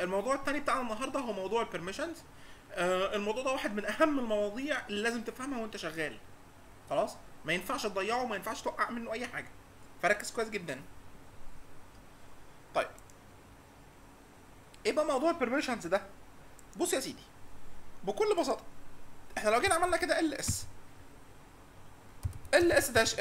الموضوع الثاني بتاعنا النهارده هو موضوع البرميشنز. الموضوع ده واحد من اهم المواضيع اللي لازم تفهمها وانت شغال. خلاص، ما ينفعش تضيعه وما ينفعش توقع منه اي حاجه، فركز كويس جدا. طيب، ايه بقى موضوع البرميشنز ده؟ بص يا سيدي، بكل بساطه احنا لو جينا عملنا كده ls داش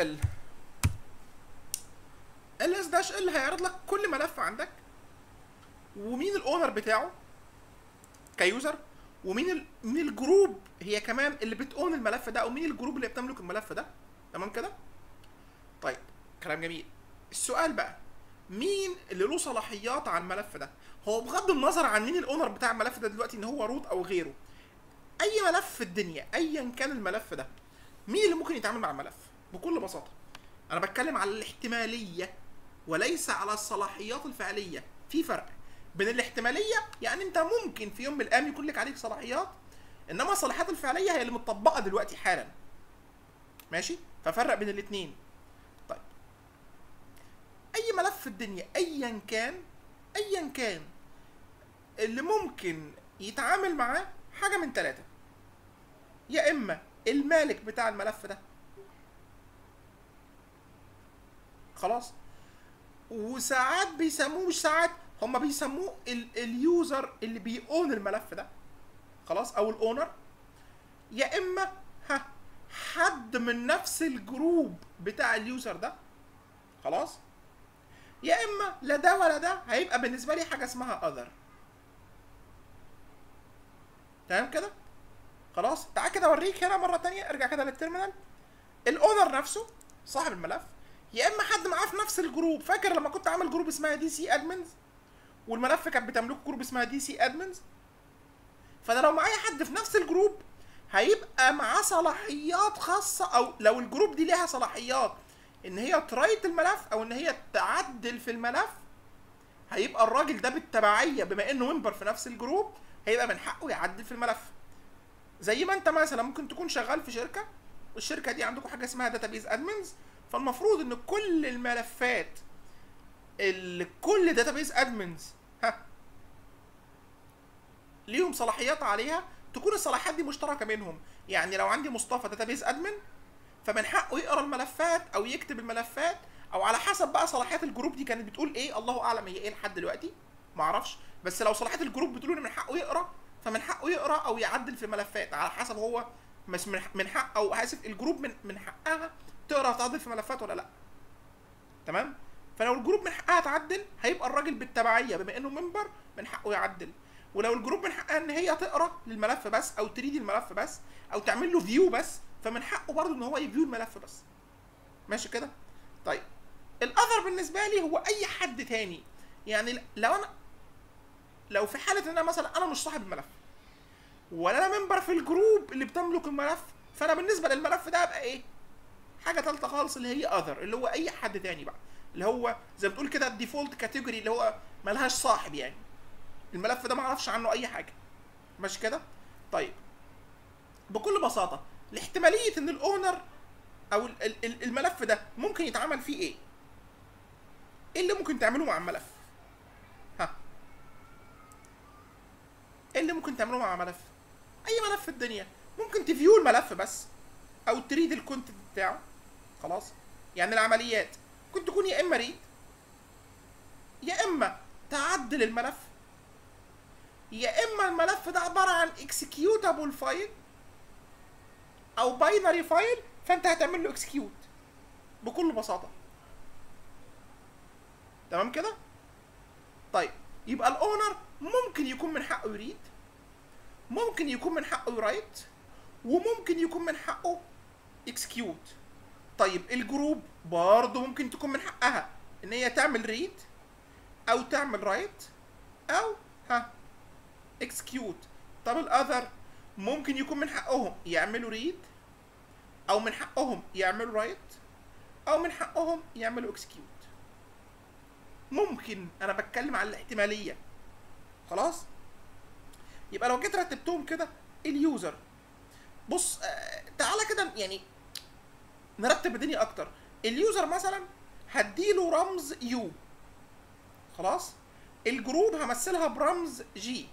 ls داش ال هيعرض لك كل ملف عندك، ومين الاونر بتاعه كيوزر، مين الجروب هي كمان اللي بتقون الملف ده، او مين الجروب اللي بتملك الملف ده. تمام كده؟ طيب، كلام جميل. السؤال بقى، مين اللي له صلاحيات على الملف ده؟ هو بغض النظر عن مين الاونر بتاع الملف ده دلوقتي، ان هو روت او غيره، اي ملف في الدنيا ايا كان الملف ده، مين اللي ممكن يتعامل مع الملف؟ بكل بساطه انا بتكلم على الاحتماليه وليس على الصلاحيات الفعليه. في فرق بين الاحتماليه، يعني انت ممكن في يوم من الايام يكون لك عليك صلاحيات، انما الصلاحيات الفعليه هي اللي متطبقه دلوقتي حالا. ماشي؟ ففرق بين الاثنين. طيب، اي ملف في الدنيا ايا كان اللي ممكن يتعامل معاه حاجه من ثلاثه: يا اما المالك بتاع الملف ده، خلاص، وساعات بيسموه، مش ساعات، هم بيسموه اليوزر اللي بيقون الملف ده، خلاص، او الاونر، يا اما حد من نفس الجروب بتاع اليوزر ده، خلاص، يا اما لا ده ولا ده، هيبقى بالنسبه لي حاجه اسمها other. تمام كده؟ خلاص، تعال كده اوريك هنا مره تانية، ارجع كده للتيرمينال. الاونر نفسه صاحب الملف، يا اما حد معاه في نفس الجروب. فاكر لما كنت عامل جروب اسمها دي سي ادمنز، والملف كانت بتملك جروب اسمها دي سي ادمنز؟ فانا لو معايا حد في نفس الجروب هيبقى معاه صلاحيات خاصه، او لو الجروب دي ليها صلاحيات ان هي ترايت الملف او ان هي تعدل في الملف، هيبقى الراجل ده بالتبعيه بما انه ممبر في نفس الجروب هيبقى من حقه يعدل في الملف. زي ما انت مثلا ممكن تكون شغال في شركه، والشركه دي عندكم حاجه اسمها داتابيز ادمنز، فالمفروض ان كل الملفات اللي كل داتابيز ادمنز ليهم صلاحيات عليها تكون الصلاحيات دي مشتركه بينهم. يعني لو عندي مصطفى داتابيز ادمن، فمن حقه يقرا الملفات او يكتب الملفات، او على حسب بقى صلاحيات الجروب دي كانت بتقول ايه، الله اعلم هي ايه لحد دلوقتي، معرفش. بس لو صلاحيات الجروب بتقول ان من حقه يقرا، فمن حقه يقرا او يعدل في الملفات على حسب هو مش من حق، او اسف، الجروب من حقها تقرا وتعدل في ملفات ولا لا. تمام؟ فلو الجروب من حقها تعدل، هيبقى الراجل بالتبعيه بما انه ممبر من حقه يعدل. ولو الجروب من حقها ان هي تقرا للملف بس، او تريد الملف بس، او تعمل له فيو بس، فمن حقه برضه ان هو يفيو الملف بس. ماشي كده؟ طيب، الاذر بالنسبه لي هو اي حد تاني. يعني لو في حاله ان انا مثلا انا مش صاحب الملف، ولا انا ممبر في الجروب اللي بتملك الملف، فانا بالنسبه للملف ده ابقى ايه؟ حاجه ثالثه خالص اللي هي اذر، اللي هو اي حد تاني بقى، اللي هو زي ما بتقول كده الديفولت كاتيجوري، اللي هو ملهاش صاحب، يعني الملف ده ما اعرفش عنه اي حاجه. ماشي كده؟ طيب، بكل بساطه لاحتماليه ان الاونر او الملف ده ممكن يتعمل فيه ايه؟ ايه اللي ممكن تعمله مع الملف؟ ايه اللي ممكن تعمله مع ملف؟ اي ملف في الدنيا ممكن تفيو الملف بس، او تريد الكونتنت بتاعه، خلاص. يعني العمليات ممكن تكون يا اما ريد، يا اما تعدل الملف، يا اما الملف ده عباره عن اكسكيوتابل فايل او باينري فايل، فانت هتعمل له اكسكيوت بكل بساطه. تمام كده؟ طيب، يبقى الاونر ممكن يكون من حقه يريد، ممكن يكون من حقه يرايت، وممكن يكون من حقه اكسكيوت. طيب، الجروب برضه ممكن تكون من حقها ان هي تعمل ريد او تعمل رايت او اكسكيوت. طب الاذر ممكن يكون من حقهم يعملوا ريد، او من حقهم يعملوا رايت، او من حقهم يعملوا اكسكيوت. ممكن، انا بتكلم على الاحتماليه. خلاص؟ يبقى لو جيت رتبتهم كده، اليوزر، بص، تعالى كده يعني نرتب الدنيا اكتر. اليوزر مثلا هديله رمز يو، خلاص، الجروب همثلها برمز جي،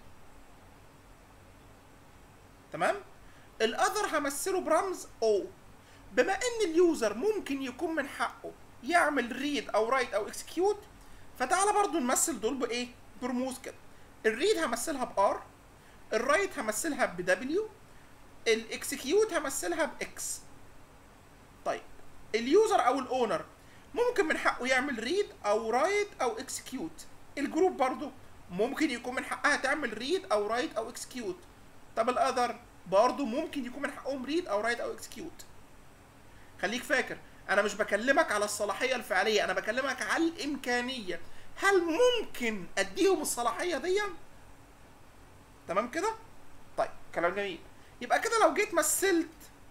تمام. الاذر همثله برمز او. بما ان اليوزر ممكن يكون من حقه يعمل ريد او رايت او اكسكيوت، فتعالى برضو نمثل دول بايه؟ برموز كده. الريد همثلها بار، الرايت همثلها بدبليو، الاكسكيوت همثلها باكس. طيب اليوزر او الاونر ممكن من حقه يعمل ريد او رايت او اكسكيوت. الجروب برضو ممكن يكون من حقها تعمل ريد او رايت او اكسكيوت. طب الاذر برضو ممكن يكون من حقهم ريد او رايت او اكسكيوت. خليك فاكر انا مش بكلمك على الصلاحيه الفعليه، انا بكلمك على الامكانيه. هل ممكن اديهم الصلاحيه دي؟ تمام كده؟ طيب كلام جميل. يبقى كده لو جيت مثلت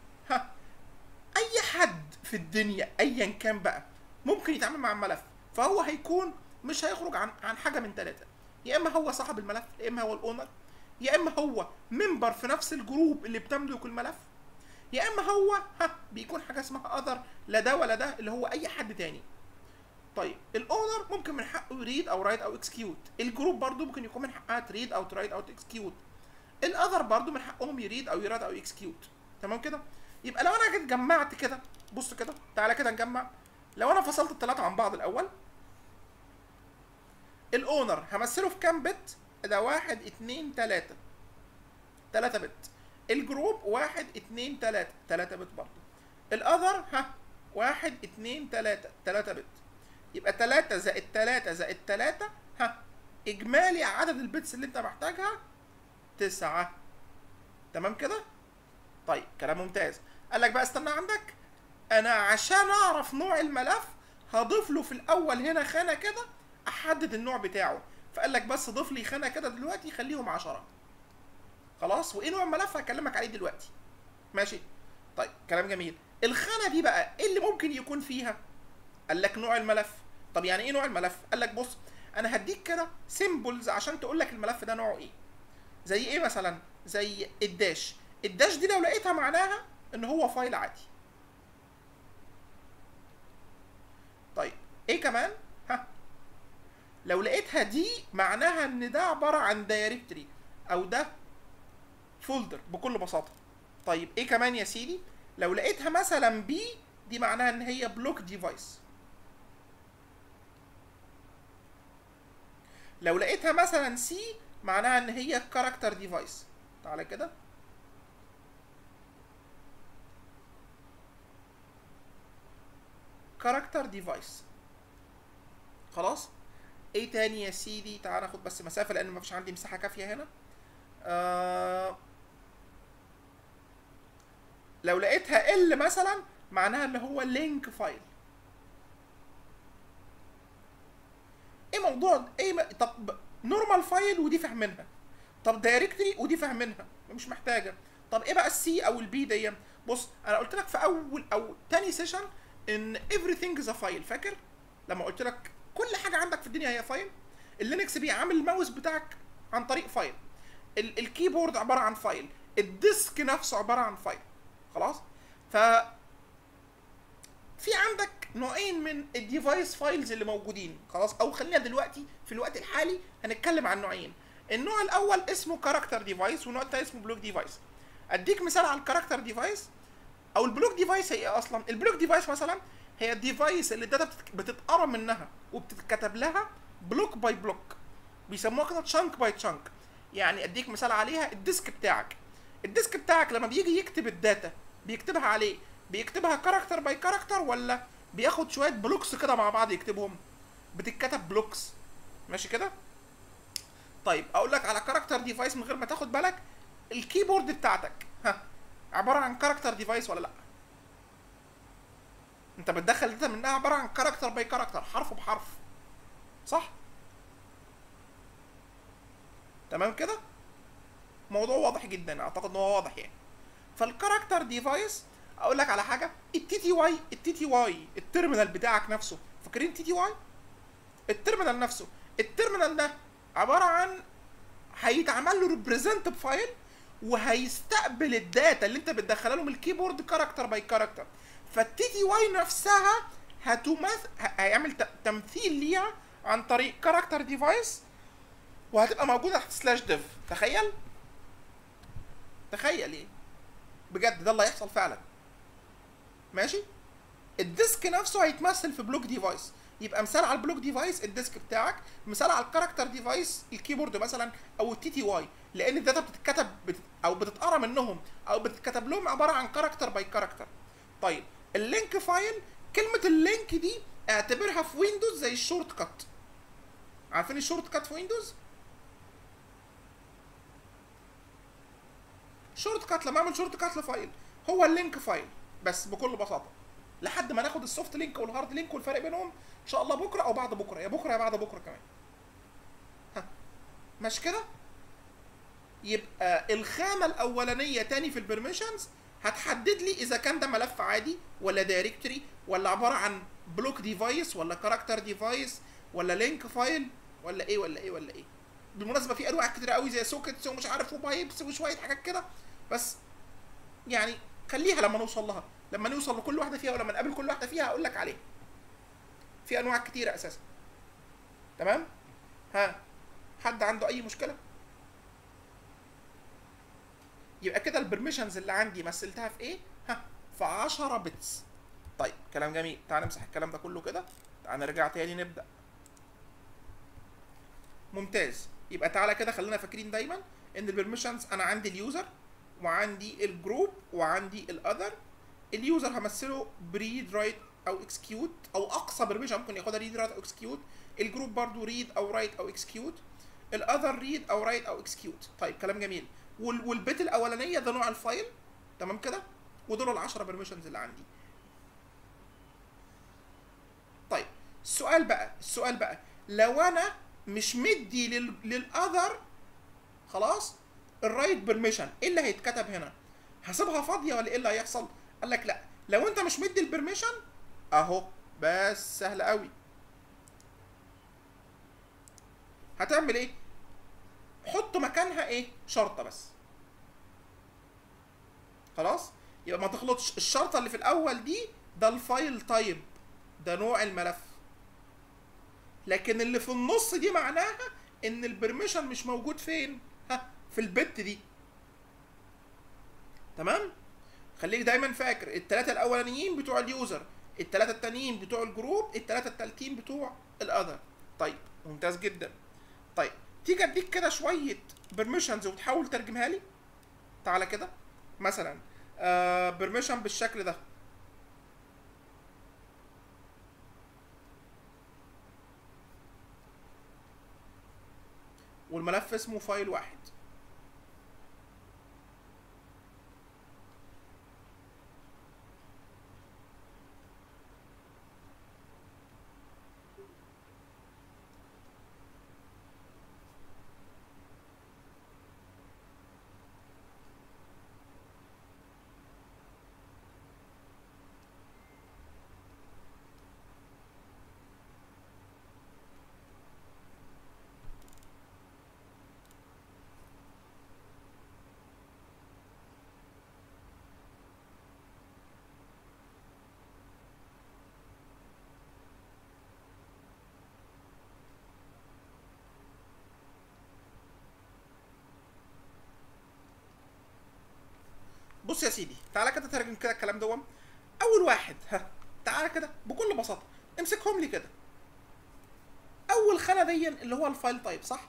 اي حد في الدنيا ايا كان بقى ممكن يتعامل مع الملف، فهو هيكون مش هيخرج عن حاجه من ثلاثه. يا اما هو صاحب الملف، يا اما هو الاونر، يا اما هو ممبر في نفس الجروب اللي بتملك الملف، يا اما هو بيكون حاجه اسمها اذر، لا ده ولا ده، اللي هو اي حد تاني. طيب الاونر ممكن من حقه يريد او رايت او اكسكيوت. الجروب برضو ممكن يكون من حقها تريد او ترايت او تكسكيوت. الاذر برضو من حقهم يريد او يراد او اكسكيوت. تمام كده؟ يبقى لو انا جيت جمعت كده، بص كده، تعالى كده نجمع. لو انا فصلت الثلاثه عن بعض الاول، الاونر همثله في كام بت؟ ده 1 2 3 3 بت. الجروب 1 2 3 3 بت برضه. الاذر 1 2 3 3 بت. يبقى 3 زائد 3 زائد 3 اجمالي عدد البيتس اللي انت محتاجها 9. تمام كده؟ طيب كلام ممتاز. قال لك بقى استنى عندك، انا عشان اعرف نوع الملف هضيف له في الاول هنا خانه كده احدد النوع بتاعه. فقال لك بس ضيف لي خانه كده دلوقتي خليهم 10. خلاص، وايه نوع الملف هكلمك عليه دلوقتي. ماشي؟ طيب كلام جميل. الخانه دي بقى ايه اللي ممكن يكون فيها؟ قال لك نوع الملف. طب يعني ايه نوع الملف؟ قال لك بص انا هديك كده سيمبلز عشان تقول لك الملف ده نوعه ايه. زي ايه مثلا؟ زي الداش. الداش دي لو لقيتها معناها ان هو فايل عادي. طيب ايه كمان؟ لو لقيتها دي معناها ان ده عباره عن دايركتري او ده فولدر بكل بساطه. طيب ايه كمان يا سيدي؟ لو لقيتها مثلا بي دي معناها ان هي بلوك ديفايس. لو لقيتها مثلا سي معناها ان هي كاركتر ديفايس. تعالى كده، كاركتر ديفايس. خلاص. ايه تاني يا سيدي؟ تعال ناخد بس مسافه لان مفيش عندي مساحه كافيه هنا. لو لقيتها ال مثلا معناها اللي هو لينك فايل. ايه موضوع ايه طب نورمال فايل ودي فاهمينها، طب دايركتري ودي فاهمينها مش محتاجه. طب ايه بقى السي او البي دي؟ بص انا قلت لك في اول او تاني سيشن ان everything is a file. فاكر لما قلت لك كل حاجه عندك في الدنيا هي فايل؟ اللينكس بيعمل الماوس بتاعك عن طريق فايل، الكيبورد عباره عن فايل، الديسك نفسه عباره عن فايل. خلاص. ف في عندك نوعين من الديفايس فايلز اللي موجودين. خلاص، او خلينا دلوقتي في الوقت الحالي هنتكلم عن نوعين. النوع الاول اسمه كاركتر ديفايس والنوع الثاني اسمه بلوك ديفايس. اديك مثال على الكاركتر ديفايس او البلوك ديفايس. هي ايه اصلا البلوك ديفايس؟ مثلا هي الديفايس اللي الداتا بتتقرا منها وبتتكتب لها بلوك باي بلوك، بيسموها كده تشانك باي تشانك. يعني اديك مثال عليها الديسك بتاعك. الديسك بتاعك لما بيجي يكتب الداتا بيكتبها عليه، بيكتبها كاركتر باي كاركتر ولا بياخد شويه بلوكس كده مع بعض يكتبهم؟ بتتكتب بلوكس. ماشي كده؟ طيب اقول لك على كاركتر ديفايس من غير ما تاخد بالك. الكيبورد بتاعتك عباره عن كاركتر ديفايس ولا لا؟ انت بتدخل داتا منها عباره عن كاركتر باي كاركتر، حرف بحرف، صح؟ تمام كده؟ موضوع واضح جدا، اعتقد ان هو واضح يعني. فالكاركتر ديفايس اقول لك على حاجه، التي تي واي التيرمينال بتاعك نفسه، فاكرين تي تي واي؟ التيرمينال نفسه، التيرمينال ده عباره عن هيتعمل له ريبريزنت بفايل وهيستقبل الداتا اللي انت بتدخلها له من الكيبورد كاركتر باي كاركتر. فالتي تي واي نفسها هيعمل تمثيل ليها عن طريق كاركتر ديفايس وهتبقى موجوده تحت سلاش ديف. تخيل، تخيل ايه بجد، ده اللي هيحصل فعلا. ماشي. الديسك نفسه هيتمثل في بلوك ديفايس، يبقى مثال على البلوك ديفايس الديسك بتاعك، مثال على الكاركتر ديفايس الكيبورد مثلا او التي تي واي، لان الداتا بتتكتب او بتتقرا منهم او بتتكتب لهم عباره عن كاركتر باي كاركتر. طيب اللينك فايل، كلمه اللينك دي اعتبرها في ويندوز زي الشورت كات. عارفين الشورت كات في ويندوز؟ شورت كات، لما اعمل شورت كات لفايل هو اللينك فايل بس بكل بساطه، لحد ما ناخد السوفت لينك والهارد لينك والفرق بينهم ان شاء الله بكره او بعد بكره، يا بكره يا بعد بكره كمان. ها، مش كده؟ يبقى الخانه الاولانيه تاني في البرميشنز هتحدد لي اذا كان ده ملف عادي ولا دايركتوري ولا عباره عن بلوك ديفايس ولا كاركتر ديفايس ولا لينك فايل ولا ايه ولا ايه ولا ايه. بالمناسبه في انواع كتير قوي زي سوكيتس ومش عارف وبايبس وشويه حاجات كده، بس يعني خليها لما نوصل لها، لما نوصل لكل واحده فيها ولما نقابل كل واحده فيها هقول لك عليها. في انواع كتيره اساسا. تمام؟ ها، حد عنده اي مشكله؟ يبقى كده البرميشنز اللي عندي مثلتها في ايه؟ ها، في 10 بتس. طيب كلام جميل، تعال نمسح الكلام ده كله كده، تعال نرجع تاني نبدا. ممتاز. يبقى تعالى كده خلينا فاكرين دايما ان البرميشنز انا عندي اليوزر وعندي الجروب وعندي الاذر. اليوزر همثله بريد رايت او اكسكيوت، او اقصى برميشن ممكن ياخدها ريد رايت او اكسكيوت. الجروب برضو ريد او رايت او اكسكيوت. الاذر ريد او رايت او اكسكيوت. طيب كلام جميل. والبت الاولانيه ده نوع الفايل. تمام كده. ودول ال10 برميشنز اللي عندي. طيب السؤال بقى لو انا مش مدي للاذر خلاص الرايت بيرميشن، ايه اللي هيتكتب هنا؟ هسيبها فاضيه ولا ايه اللي هيحصل؟ قال لك لا، لو انت مش مدي البرميشن اهو، بس سهل قوي. هتعمل ايه؟ حط مكانها ايه؟ شرطه بس. خلاص؟ يبقى ما تخلطش الشرطه اللي في الاول دي، ده الفايل تايب، ده نوع الملف. لكن اللي في النص دي معناها ان البرميشن مش موجود فين؟ ها، في البت دي. تمام؟ خليك دايما فاكر الثلاثه الاولانيين بتوع اليوزر، الثلاثه التانيين بتوع الجروب، الثلاثه التالتين بتوع الاذر. طيب ممتاز جدا. طيب تيجي اديك كده شويه بيرميشنز وتحاول ترجمها لي. تعالى كده مثلا بيرميشن بالشكل ده، والملف اسمه فايل واحد. بص يا سيدي، تعالى كده ترجم كده الكلام ده. اول واحد، ها، تعالى كده بكل بساطه امسكهم لي كده. اول خانه دي اللي هو الفايل تايب، صح؟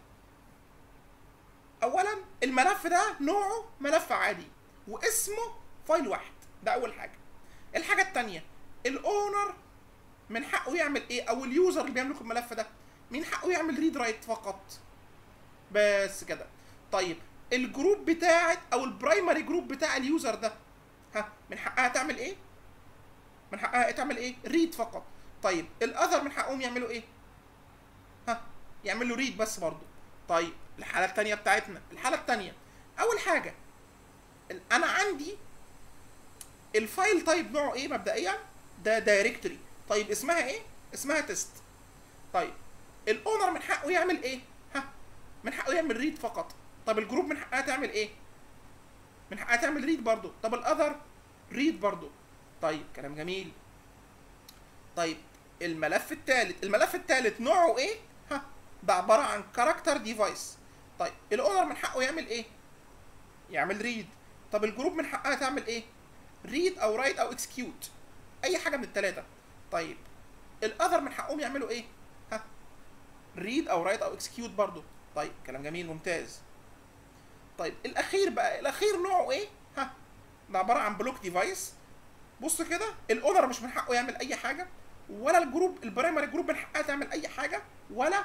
اولا الملف ده نوعه ملف عادي واسمه فايل واحد، ده اول حاجه. الحاجه الثانيه، الاونر من حقه يعمل ايه؟ او اليوزر اللي بيملك الملف ده من حقه يعمل ريد رايت فقط، بس كده. طيب الجروب بتاعت او البرايمري جروب بتاع اليوزر ده، ها، من حقها تعمل ايه؟ من حقها تعمل ايه؟ ريد فقط. طيب الاذر من حقهم يعملوا ايه؟ ها، يعملوا ريد بس برضو. طيب الحاله الثانيه بتاعتنا، الحاله الثانيه اول حاجه انا عندي الفايل تايب نوعه ايه مبدئيا؟ ده دايركتوري. طيب اسمها ايه؟ اسمها تيست. طيب الاونر من حقه يعمل ايه؟ ها، من حقه يعمل ريد فقط. طب الجروب من حقها تعمل ايه؟ من حقها تعمل ريد برضو. طب الاذر ريد برضو. طيب كلام جميل. طيب الملف الثالث نوعه ايه؟ ها، ده عباره عن كاركتر ديفايس. طيب الاونر من حقه يعمل ايه؟ يعمل ريد. طب الجروب من حقها تعمل ايه؟ ريد او رايت او اكسكيوت، اي حاجه من الثلاثه. طيب الاذر من حقهم يعملوا ايه؟ ها، ريد او رايت او اكسكيوت برضو. طيب كلام جميل ممتاز. طيب الاخير بقى، الاخير نوعه ايه؟ ها، ده عباره عن بلوك ديفايس. بص كده، الاونر مش من حقه يعمل اي حاجه، ولا الجروب البرايمري جروب من حقها تعمل اي حاجه، ولا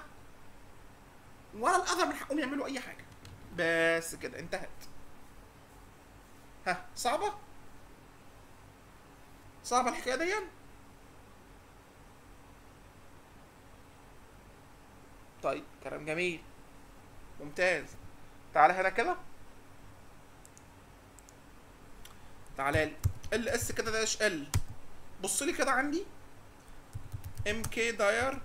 ولا الاذر من حقهم يعملوا اي حاجه. بس كده انتهت. ها، صعبه؟ صعبه الحكايه دي؟ طيب كلام جميل ممتاز. تعالى هنا كده، تعالى لي ال اس كده داش ال. بص لي كده عندي ام كي داير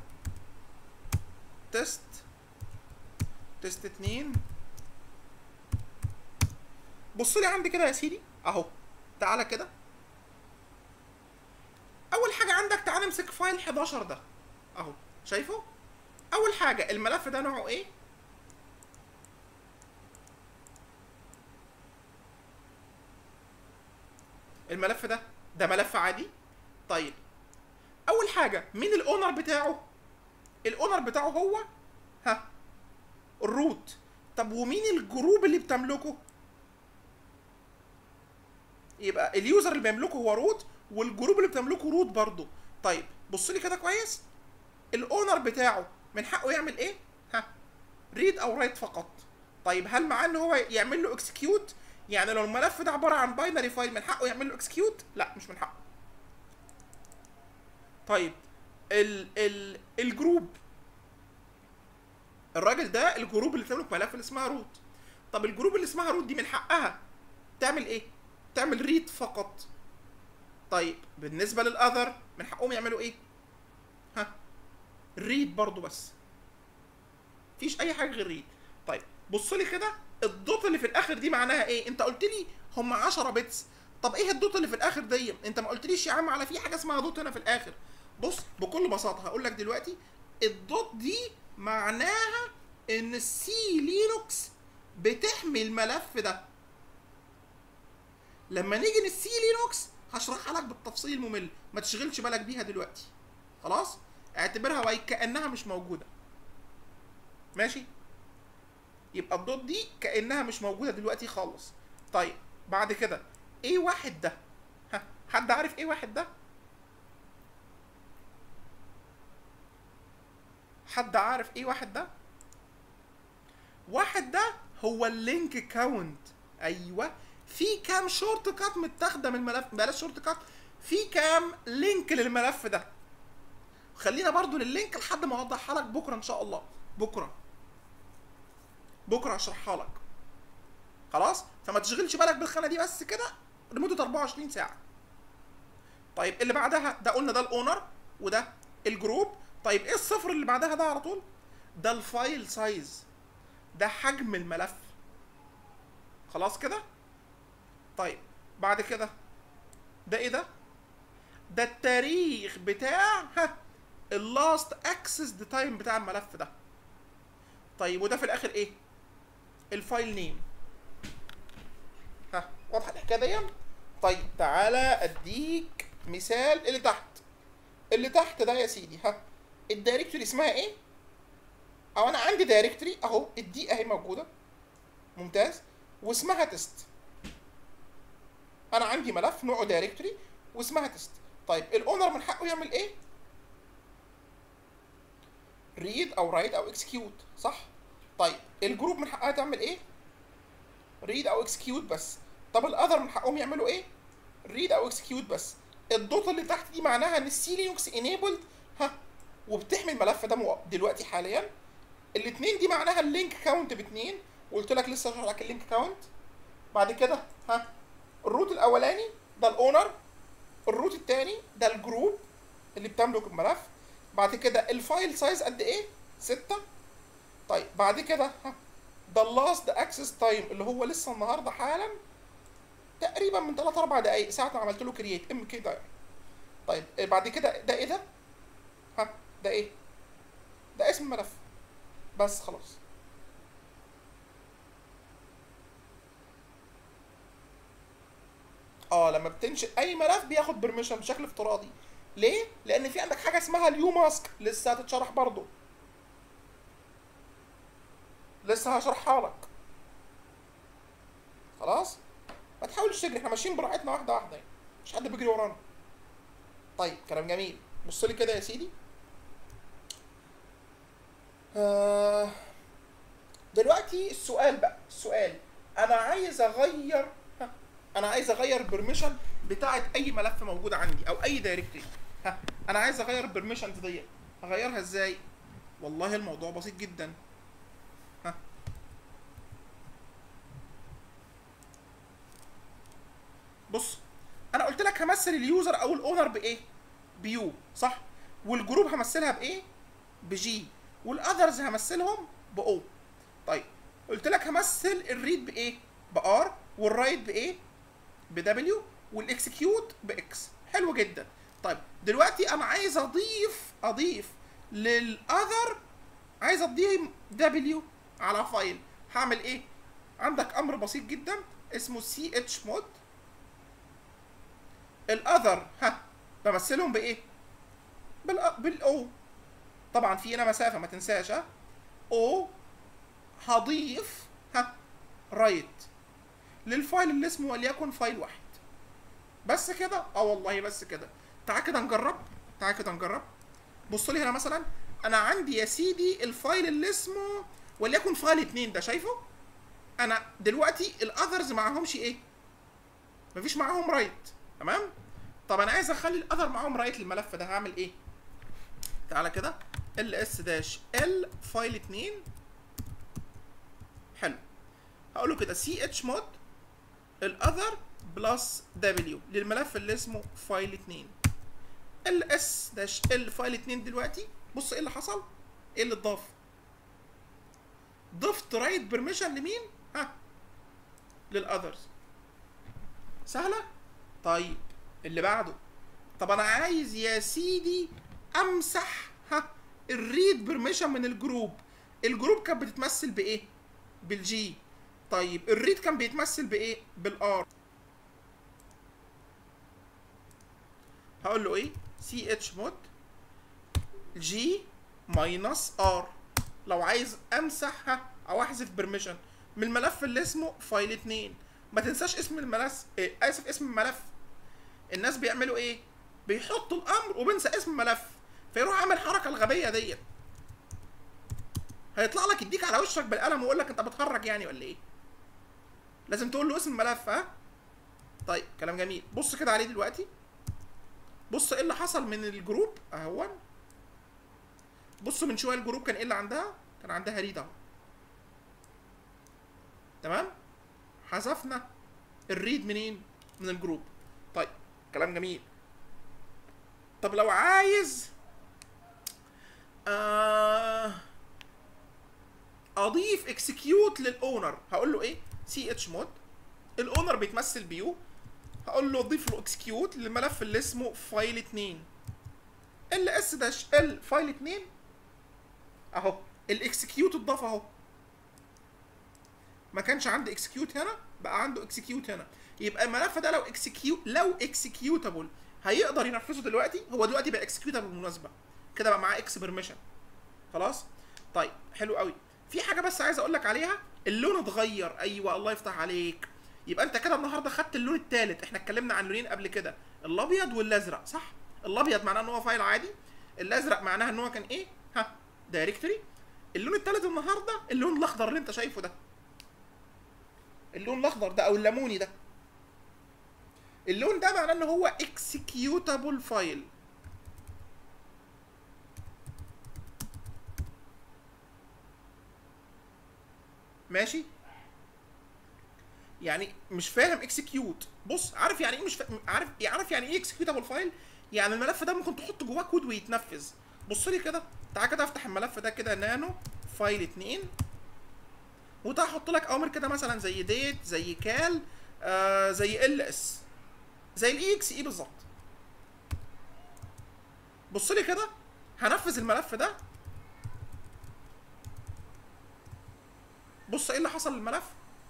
تيست 2. بص لي عندي كده يا سيدي اهو. تعالى كده، اول حاجه عندك تعالى امسك فايل 11 ده اهو، شايفه؟ اول حاجه الملف ده نوعه ايه؟ الملف ده ملف عادي. طيب اول حاجه مين الاونر بتاعه؟ الاونر بتاعه هو ها الروت. طب ومين الجروب اللي بتملكه؟ يبقى اليوزر اللي بيملكه هو روت، والجروب اللي بتملكه روت برضه. طيب بص لي كده كويس، الاونر بتاعه من حقه يعمل ايه؟ ها، ريد او رايت فقط. طيب هل معناه ان هو يعمل له اكسكيوت؟ يعني لو الملف ده عباره عن باينري فايل من حقه يعمل له اكسكيوت؟ لا مش من حقه. طيب الجروب، الراجل ده الجروب اللي تملك ملف اللي اسمها روت. طب الجروب اللي اسمها روت دي من حقها تعمل ايه؟ تعمل ريد فقط. طيب بالنسبه للاذر من حقهم يعملوا ايه؟ ها، ريد برضو بس، مفيش اي حاجه غير ريد. طيب بص لي كده، الدوت اللي في الاخر دي معناها ايه؟ انت قلت لي هم 10 بتس. طب ايه الدوت اللي في الاخر دي؟ انت ما قلتليش يا عم على في حاجه اسمها دوت هنا في الاخر. بص بكل بساطه هقول لك دلوقتي، الدوت دي معناها ان السي لينوكس بتحمي الملف ده. لما نيجي للسي لينوكس هشرحها لك بالتفصيل الممل، ما تشغلش بالك بيها دلوقتي. خلاص، اعتبرها وكأنها مش موجوده. ماشي؟ يبقى الدوت دي كأنها مش موجوده دلوقتي خالص. طيب بعد كده ايه واحد ده؟ ها، حد عارف ايه واحد ده؟ حد عارف ايه واحد ده؟ واحد ده هو اللينك كاونت. ايوه، في كام شورت كات متاخده من الملف، بلاش شورت كات، في كام لينك للملف ده. خلينا برضو لللينك لحد ما اوضحها لك بكره ان شاء الله. بكره هشرحها لك. خلاص، فما تشغلش بالك بالخانه دي بس كده لمده 24 ساعه. طيب اللي بعدها ده قلنا ده الاونر وده الجروب. طيب ايه الصفر اللي بعدها ده على طول؟ ده الفايل سايز، ده حجم الملف. خلاص كده؟ طيب بعد كده ده ايه ده؟ ده التاريخ بتاع اللاست اكسس تايم بتاع الملف ده. طيب وده في الاخر ايه؟ الفايل نيم. واضحه الحكايه دي؟ طيب تعالى اديك مثال اللي تحت. اللي تحت ده يا سيدي، الدايركتوري اسمها ايه؟ او انا عندي دايركتوري اهو، الدي اهي موجوده. ممتاز. واسمها تيست. انا عندي ملف نوعه دايركتوري واسمها تيست. طيب الاونر من حقه يعمل ايه؟ ريد او رايت او اكسكيوت، صح؟ طيب الجروب من حقها تعمل ايه؟ ريد او اكسكيوت بس. طب الاذر من حقهم يعملوا ايه؟ ريد او اكسكيوت بس. الدوت اللي تحت دي معناها ان السي لينكس انيبلد وبتحمي الملف ده دلوقتي حاليا. الاثنين دي معناها اللينك كاونت ب2، وقلت لك لسه هشرح لك اللينك كاونت. بعد كده الروت الاولاني ده الاونر، الروت الثاني ده الجروب اللي بتملك الملف. بعد كده الفايل سايز قد ايه؟ 6. طيب بعد كده ده اللاست اكسس تايم اللي هو لسه النهارده حالا تقريبا من 3 4 دقايق ساعه ما عملت له كرييت ام كي داير. طيب بعد كده ده ايه ده؟ ده ايه؟ ده اسم الملف. بس خلاص. لما بتنشئ اي ملف بياخد بيرميشن بشكل افتراضي. ليه؟ لان في عندك حاجه اسمها اليو ماسك لسه هتتشرح برضه، لسه هشرحها لك. خلاص، ما تحاولش تجري، احنا ماشيين براحتنا واحده واحده يعني، مش حد بيجري ورانا. طيب كلام جميل. بص لي كده يا سيدي. دلوقتي السؤال بقى، السؤال، انا عايز اغير انا عايز اغير البرميشن بتاعت اي ملف موجود عندي او اي دايركتوري. انا عايز اغير البرميشنز دي، هغيرها ازاي؟ والله الموضوع بسيط جدا. بص، انا قلت لك همثل اليوزر او الاونر بايه؟ بيو، صح؟ والجروب همثلها بايه؟ بجي، والاذرز همثلهم باو. طيب قلت لك همثل الريد بايه؟ بار، والرايت بايه؟ بدبليو، والاكسكيوت باكس. حلو جدا. طيب دلوقتي انا عايز اضيف للاذر، عايز اضيف دبليو على فايل. هعمل ايه؟ عندك امر بسيط جدا اسمه سي اتش مود. الاذر بمثلهم بايه؟ بالاو. طبعا في هنا مسافه ما تنساش، او هضيف رايت للفايل اللي اسمه وليكن فايل واحد. بس كده؟ والله بس كده. تعال كده نجرب، تعال كده نجرب. بص لي هنا مثلا، انا عندي يا سيدي الفايل اللي اسمه وليكن فايل 2 ده، شايفه؟ انا دلوقتي الاذرز معاهمش ايه؟ مفيش معاهم رايت، تمام؟ طب انا عايز اخلي الاذر معاهم رايت للملف ده، هعمل ايه؟ تعالى كده ls-l فايل 2. حلو. هقول له كده سي اتش مود الاذر بلس دبليو للملف اللي اسمه فايل 2. ls-l فايل 2 دلوقتي بص ايه اللي حصل؟ ايه اللي اتضاف؟ ضفت رايت بيرميشن لمين؟ للاذرز. سهله؟ طيب اللي بعده، طب انا عايز يا سيدي امسح الريد بيرميشن من الجروب. الجروب كانت بتتمثل بايه؟ بالجي. طيب الريد كان بيتمثل بايه؟ بالار. هقول له ايه؟ سي اتش مود جي ماينس ار لو عايز امسح او احذف بيرميشن من الملف اللي اسمه فايل 2. ما تنساش اسم الملف، اسم الملف. الناس بيعملوا ايه؟ بيحطوا الامر وبنسى اسم الملف، فيروح عامل الحركه الغبيه ديت. هيطلع لك يديك على وشك بالقلم ويقول لك انت بتهرج يعني ولا ايه؟ لازم تقول له اسم الملف. طيب كلام جميل. بص كده عليه دلوقتي، بص ايه اللي حصل من الجروب اهون. بص من شويه الجروب كان ايه اللي عندها؟ كان عندها ريد اهو، تمام؟ حذفنا الريد منين؟ من الجروب. طيب كلام جميل. طب لو عايز اضيف اكسكيوت للاونر، هقول له ايه؟ سي اتش مود الاونر بيتمثل بيو، هقول له اضيف له اكسكيوت للملف اللي اسمه فايل 2. ls-l فايل 2 اهو، الاكسكيوت اتضاف اهو. ما كانش عندي اكسكيوت هنا، بقى عنده اكسكيوت هنا. يبقى الملف ده لو اكسكيوتابل هيقدر ينفذه دلوقتي. هو دلوقتي بقى اكسكيوتابل بالمناسبه، كده بقى معاه اكس بيرميشن. خلاص؟ طيب حلو قوي. في حاجه بس عايز اقول لك عليها، اللون اتغير. ايوه الله يفتح عليك. يبقى انت كده النهارده خدت اللون الثالث. احنا اتكلمنا عن لونين قبل كده، الابيض والازرق، صح؟ الابيض معناه ان هو فايل عادي، الازرق معناها ان هو كان ايه؟ دايركتوري. اللون الثالث النهارده اللون الاخضر اللي انت شايفه ده، اللون الاخضر ده او الليموني ده، اللون ده معناه ان هو اكسكيوتابل فايل. ماشي؟ يعني مش فاهم اكسكيوت؟ بص، عارف يعني ايه مش عارف يعني ايه اكسكيوتابل فايل؟ يعني الملف ده ممكن تحط جواه كود ويتنفذ. بص لي كده، تعال كده افتح الملف ده كده، نانو فايل 2، وده هحط لك اوامر كده مثلا زي ديت، زي كال، زي ال اس، زي الاي اكس اي بالظبط. بص لي كده، هنفذ الملف ده بص ايه اللي حصل للملف.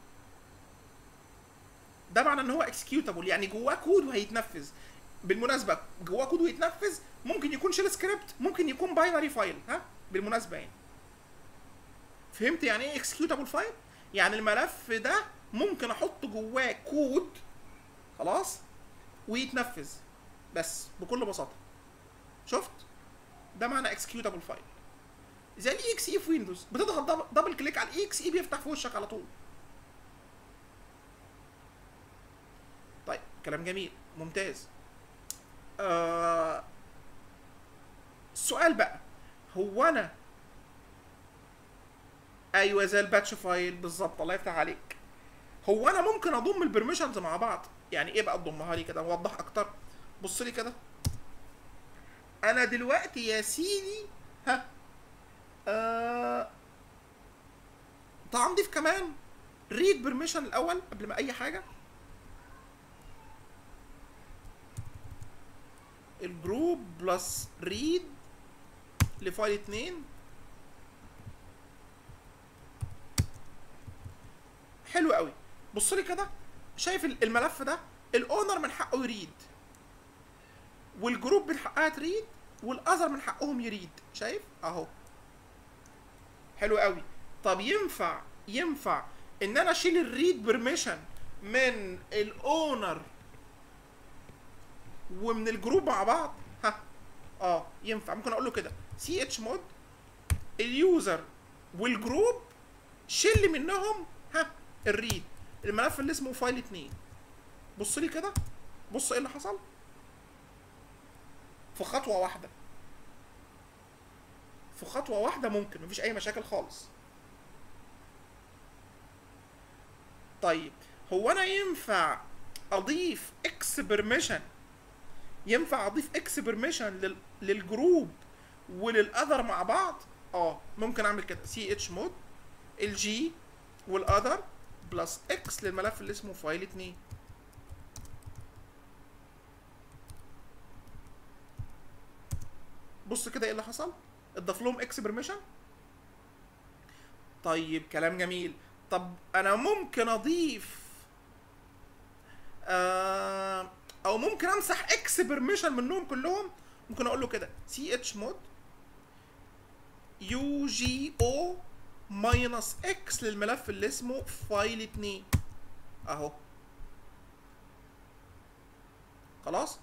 ده معنى ان هو اكسكيوتابل، يعني جواه كود وهيتنفذ. بالمناسبه جواه كود ويتنفذ، ممكن يكون شيل سكريبت، ممكن يكون باينري فايل. ها بالمناسبه يعني فهمت يعني ايه اكسكيوتابل فايل؟ يعني الملف ده ممكن احط جواه كود خلاص ويتنفذ بس بكل بساطه. شفت؟ ده معنى اكسكيوتابل فايل. زي الاي اكس اي في ويندوز، بتضغط دبل كليك على الاي اكس اي بيفتح في وشك على طول. طيب كلام جميل ممتاز. السؤال بقى، هو انا ايوه زي الباتش فايل بالظبط، الله يفتح عليك. هو انا ممكن اضم البرميشنز مع بعض. يعني ايه بقى تضمها لي كده نوضح اكتر. بص لي كده، انا دلوقتي يا سيدي ها طبعا نضيف كمان ريد بيرميشن الاول قبل ما اي حاجه. الجروب بلس ريد لفايل 2. حلو قوي. بص لي كده، شايف الملف ده الاونر من حقه يريد، والجروب من حقها تريد، والاذر من حقهم يريد. شايف اهو. حلو قوي. طب ينفع ان انا اشيل الريد بيرميشن من الاونر ومن الجروب مع بعض؟ ها ينفع. ممكن اقول له كده سي اتش مود اليوزر والجروب شيل منهم الريد، الملف اللي اسمه فايل 2. بص لي كده، بص ايه اللي حصل في خطوه واحده. في خطوه واحده ممكن، مفيش اي مشاكل خالص. طيب هو انا ينفع اضيف اكس بيرميشن؟ ينفع اضيف اكس بيرميشن للجروب وللاذر مع بعض؟ ممكن اعمل كده سي اتش مود الجي والاذر بلس اكس للملف اللي اسمه فايل 2. بص كده ايه اللي حصل، اضاف لهم اكس بيرميشن. طيب كلام جميل. طب انا ممكن اضيف او ممكن امسح اكس بيرميشن منهم كلهم. ممكن اقول له كده سي اتش مود يو جي او ماينس اكس للملف اللي اسمه فايل 2 اهو. خلاص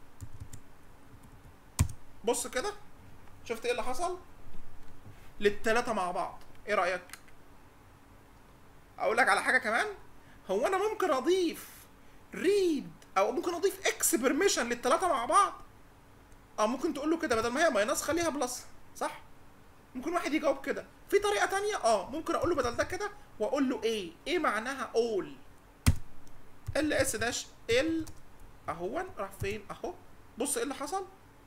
بص كده، شفت ايه اللي حصل للتلاتة مع بعض. ايه رأيك؟ اقول لك على حاجة كمان، هو انا ممكن اضيف ريد او ممكن اضيف اكس بيرميشن للتلاتة مع بعض. ممكن تقول له كده بدل ما هي ماينس خليها بلس، صح؟ ممكن واحد يجاوب كده. في طريقة تانية ممكن اقول له بدل ده كده واقول له ايه معناها اول ال اس داش ال اهون راح فين اهو. بص ايه اللي حصل،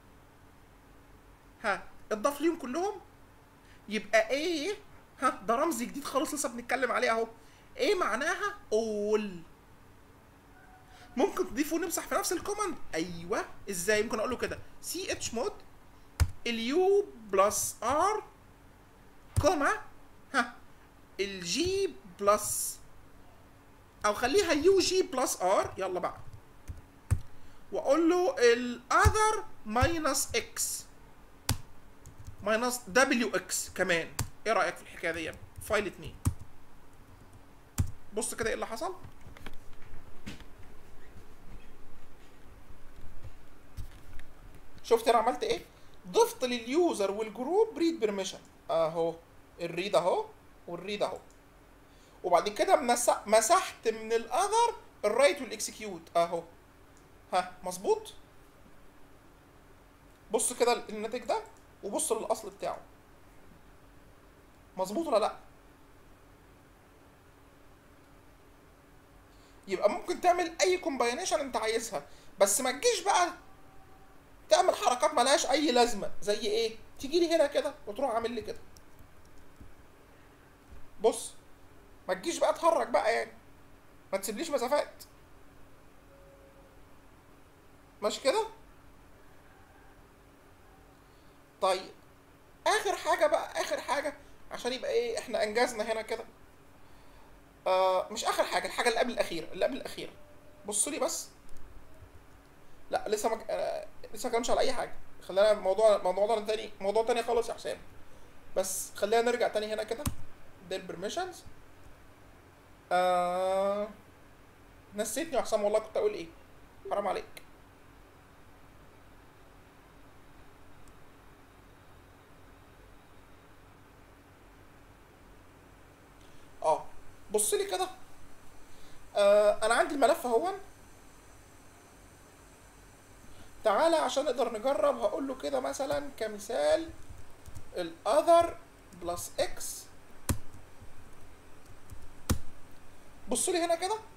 اتضاف ليهم كلهم. يبقى ايه ده رمز جديد خالص لسه بنتكلم عليه اهو. ايه معناها اول. ممكن تضيفه ونمسح في نفس الكوماند. ايوه ازاي؟ ممكن اقول له كده سي اتش مود اليو بلس ار كوما الجي بلس او خليها يو جي بلس ار يلا بقى، واقول له الاذر ماينس اكس ماينس دبليو اكس كمان. ايه رايك في الحكايه دي؟ فايل 2. بص كده ايه اللي حصل. شفت انا عملت ايه؟ ضفت لليوزر والجروب ريد بيرميشن اهو. الريد اهو والريد اهو، وبعد كده مسحت من الاذر الرايت والاكسكيوت اهو. مظبوط. بص كده الناتج ده وبص للاصل بتاعه، مظبوط ولا لا؟ يبقى ممكن تعمل اي كومباينيشن انت عايزها، بس ما تجيش بقى تعمل حركات ملهاش اي لازمه. زي ايه؟ تيجي لي هنا كده وتروح عامل لي كده. بص ما تجيش بقى تهرج بقى، يعني ما تسيبليش مسافات. ماشي كده؟ طيب اخر حاجه بقى، اخر حاجه عشان يبقى ايه احنا انجزنا هنا كده. مش اخر حاجه، الحاجه اللي قبل الاخيره، اللي قبل الاخيره. بص لي بس. لا لسه لسه ما كلامش على اي حاجه. خلينا موضوع تاني، موضوع تاني خالص يا حسام. بس خلينا نرجع تاني هنا كده. ده البرميشنز. نسيتني يا حسام والله كنت اقول ايه. حرام عليك. بص لي كده. انا عندي الملف اهو. تعالى عشان نقدر نجرب، هقول له كده مثلا كمثال الاذر بلس اكس. بص لي هنا كده.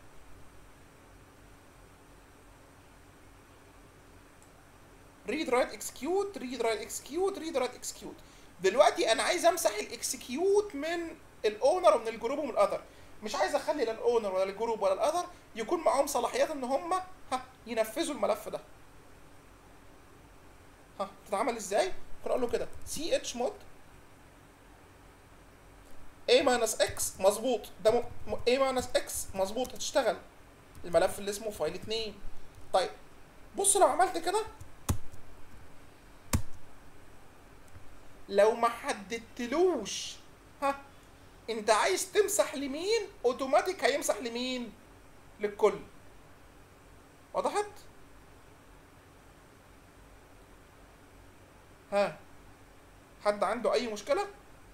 ريد رايت اكسكيوت، ريد رايت اكسكيوت، ريد رايت اكسكيوت. دلوقتي انا عايز امسح الاكسكيوت من الاونر ومن الجروب ومن الاذر. مش عايز اخلي لا الاونر ولا الجروب ولا الاذر يكون معاهم صلاحيات ان هم ينفذوا الملف ده. تتعمل ازاي؟ ممكن اقول له كده سي اتش مود A ماينس اكس. مظبوط، ده A ماينس اكس مظبوط، هتشتغل الملف اللي اسمه فايل 2. طيب بص لو عملت كده، لو ما حددتلوش انت عايز تمسح لمين، اوتوماتيك هيمسح لمين؟ للكل. وضحت؟ حد عنده اي مشكله؟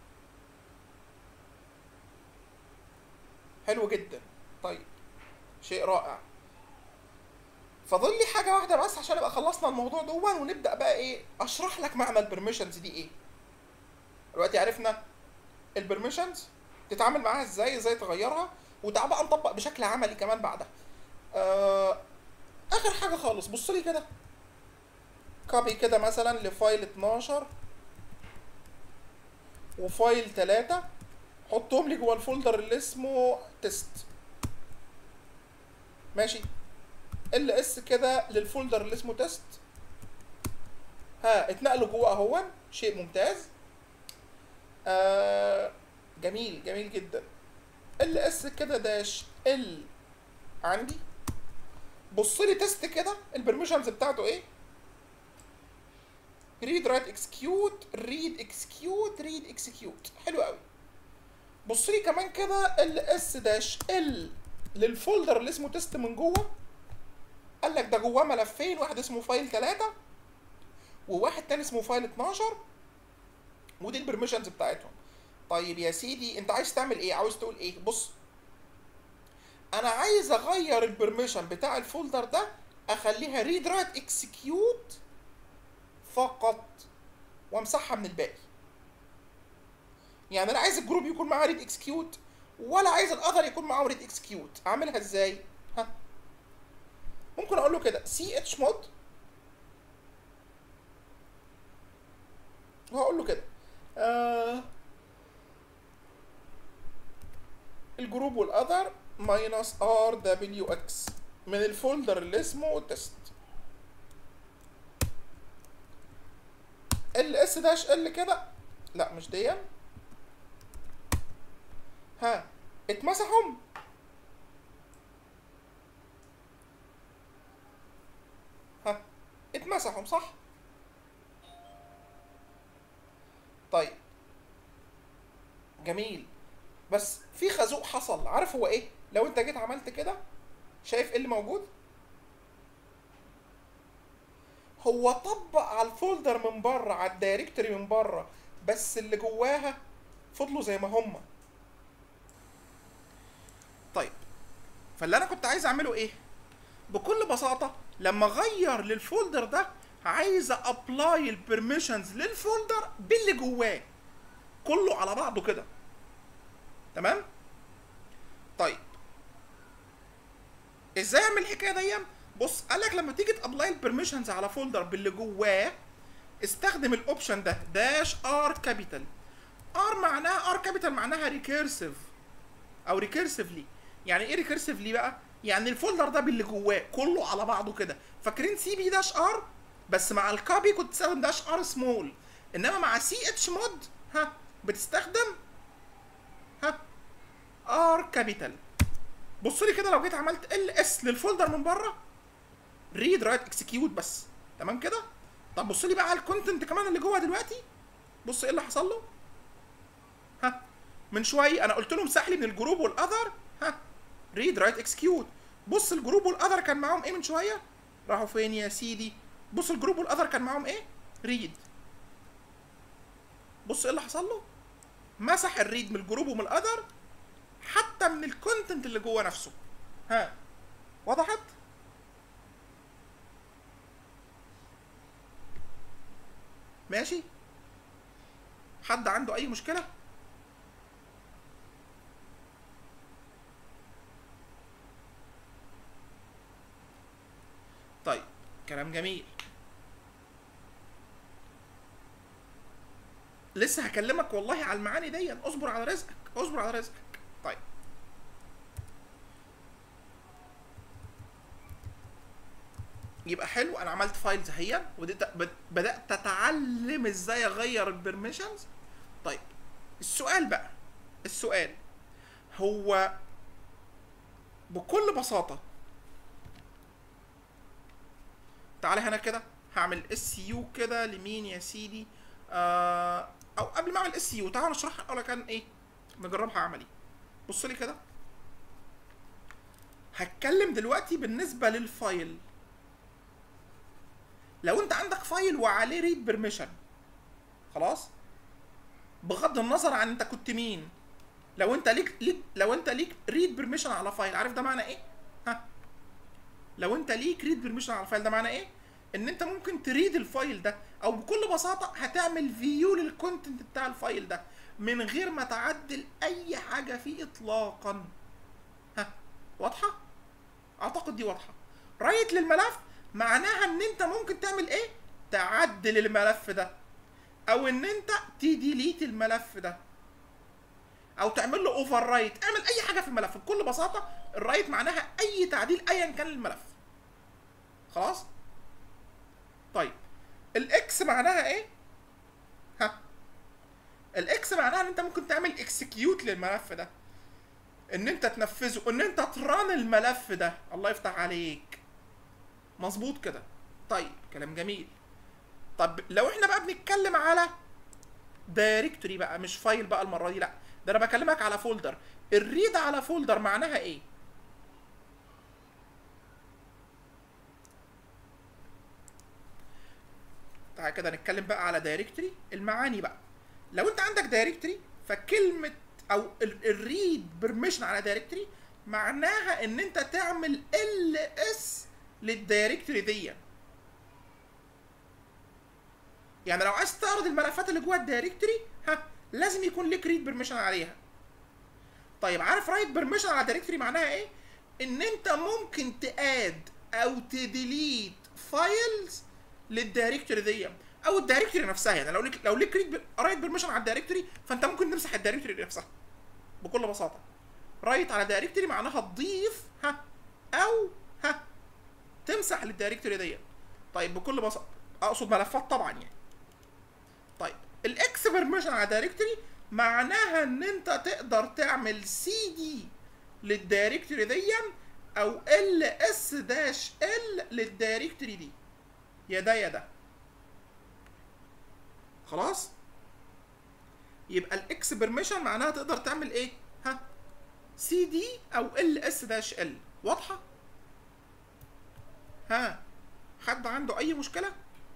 حلو جدا. طيب شيء رائع. فاضل لي حاجه واحده بس عشان نبقى خلصنا الموضوع دون، ونبدا بقى ايه، اشرح لك معنى البرميشنز دي ايه. دلوقتي عرفنا البرميشنز تتعامل معاها ازاي تغيرها، وتعال بقى نطبق بشكل عملي كمان بعدها. اخر حاجه خالص، بص لي كده. كوبي كده مثلا لفايل 12 وفايل 3، حطهم لي جوه الفولدر اللي اسمه تيست. ماشي. ال اس كده للفولدر اللي اسمه تيست. اتنقلوا جوه اهو. شيء ممتاز. جميل جميل جدا. ال اس كده داش ال عندي. بص لي تيست كده البرميشنز بتاعته ايه. ريد رايت اكسكيوت، ريد اكسكيوت، ريد اكسكيوت. حلو قوي. بص لي كمان كده ال اس داش ال للفولدر اللي اسمه تيست من جوه. قال لك ده جواه ملفين، واحد اسمه فايل 3 وواحد تاني اسمه فايل 12، ودي البرميشنز بتاعتهم. طيب يا سيدي انت عايز تعمل ايه؟ عاوز تقول ايه؟ بص، انا عايز اغير البرميشن بتاع الفولدر ده، اخليها ريد رايت اكسكيوت فقط وامسحها من الباقي. يعني انا عايز الجروب يكون معاه ريد اكسكيوت، ولا عايز الاذر يكون معاه ريد اكسكيوت. اعملها ازاي؟ ممكن اقول له كده سي اتش مود، وهقول له كده الجروب والاذر ماينس ار دبليو اكس من الفولدر اللي اسمه تيست. ال اس داش ال كده، لا مش دي. اتمسحهم. اتمسحهم صح. طيب جميل. بس في خازوق حصل، عارف هو ايه؟ لو انت جيت عملت كده، شايف ايه اللي موجود؟ هو طبق على الفولدر من بره، على الدايركتوري من بره، بس اللي جواها فضلوا زي ما هم. طيب فاللي انا كنت عايز اعمله ايه؟ بكل بساطه لما اغير للفولدر ده، عايز ابلاي البرميشنز للفولدر باللي جواه كله على بعضه كده. تمام؟ طيب ازاي اعمل الحكايه دي؟ بص، قالك لما تيجي تابلاي البرميشنز على فولدر باللي جواه، استخدم الاوبشن ده داش ار كابيتال. ار كابيتال معناها ريكيرسيف او ريكيرسيفلي. يعني ايه ريكيرسيفلي بقى؟ يعني الفولدر ده باللي جواه كله على بعضه كده. فاكرين سي بي داش ار؟ بس مع الكوبي كنت تستخدم داش ار سمول، انما مع سي اتش مود بتستخدم ار نوت كابيتال. بص لي كده، لو جيت عملت ال اس للفولدر من بره، ريد رايت اكسكيوت بس، تمام كده. طب بص لي بقى على الكونتنت كمان اللي جوه دلوقتي، بص ايه اللي حصل له. ها، من شويه انا قلت له امسح لي من الجروب والاذر، ها، ريد رايت اكسكيوت. بص الجروب والاذر كان معاهم ايه من شويه؟ راحوا فين يا سيدي؟ بص الجروب والاذر كان معاهم ايه؟ ريد. بص ايه اللي حصل له؟ مسح الريد من الجروب ومن الاذر، حتى من الكونتنت اللي جوه نفسه. ها، وضحت؟ ماشي؟ حد عنده اي مشكله؟ طيب، كلام جميل. لسه هكلمك والله على المعاني دي، اصبر على رزقك، اصبر على رزقك. طيب، يبقى حلو، انا عملت فايلز اهي، بدات اتعلم ازاي اغير البرميشنز. طيب، السؤال بقى، السؤال هو بكل بساطه، تعالى هنا كده، هعمل اس يو كده لمين يا سيدي؟ او قبل ما اعمل اس يو تعالى نشرحها الاول، كان ايه، نجربها عملي. بص لي كده، هتكلم دلوقتي بالنسبه للفايل. لو انت عندك فايل وعليه ريد بيرميشن، خلاص، بغض النظر عن انت كنت مين، لو انت ليك ريد بيرميشن على فايل، عارف ده معنى ايه؟ ها، لو انت ليك ريد بيرميشن على فايل، ده معنى ايه؟ ان انت ممكن تريد الفايل ده، او بكل بساطه هتعمل فيو للكونتنت بتاع الفايل ده من غير ما تعدل اي حاجه فيه اطلاقا. ها، واضحه؟ اعتقد دي واضحه. رايت للملف معناها ان انت ممكن تعمل ايه؟ تعدل الملف ده، او ان انت تديليت الملف ده، او تعمل له اوفر رايت، اعمل اي حاجه في الملف. بكل بساطه الرايت معناها اي تعديل ايا كان الملف. خلاص؟ طيب، الاكس معناها ايه؟ ها، الاكس معناها ان انت ممكن تعمل اكسكيوت للملف ده، ان انت تنفذه، ان انت تران الملف ده. الله يفتح عليك، مظبوط كده. طيب، كلام جميل. طب لو احنا بقى بنتكلم على دايركتوري بقى، مش فايل بقى المره دي، لا، ده انا بكلمك على فولدر. الريد على فولدر معناها ايه؟ تعالى كده نتكلم بقى على دايركتوري، المعاني بقى. لو انت عندك دايركتوري، فكلمه او الريد بيرميشن على دايركتوري معناها ان انت تعمل ال اس للدايركتوري دي. يعني لو عايز تعرض الملفات اللي جوه الدايركتوري، ها، لازم يكون ليك ريد بيرميشن عليها. طيب، عارف رايت بيرميشن على دايركتوري معناها ايه؟ ان انت ممكن تاد او تديليت فايلز للدايركتوري دي، او الدايركتوري نفسها. يعني لو ليك رايت بيرميشن على الدايركتوري، فانت ممكن تمسح الدايركتوري نفسها بكل بساطه. رايت على دايركتوري معناها تضيف، ها، او ها، تمسح للدايركتوري دي. طيب، بكل بساطه اقصد ملفات طبعا يعني. طيب، الاكس بيرميشن على دايركتوري معناها ان انت تقدر تعمل سي دي للدايركتوري دي، او ال اس داش ال للدايركتوري دي، يا ده يا ده. خلاص؟ يبقى الاكس بيرميشن معناها تقدر تعمل ايه؟ ها، سي دي او ال اس داش ال. واضحه؟ ها، حد عنده اي مشكله؟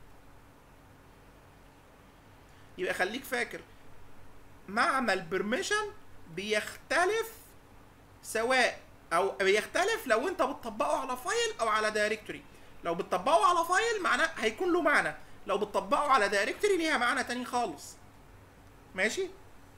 يبقى خليك فاكر، معنى البرميشن بيختلف، سواء او بيختلف لو انت بتطبقه على فايل او على دايركتوري. لو بتطبقه على فايل معناه هيكون له معنى، لو بتطبقه على دايركتوري ليها معنى تاني خالص. ماشي؟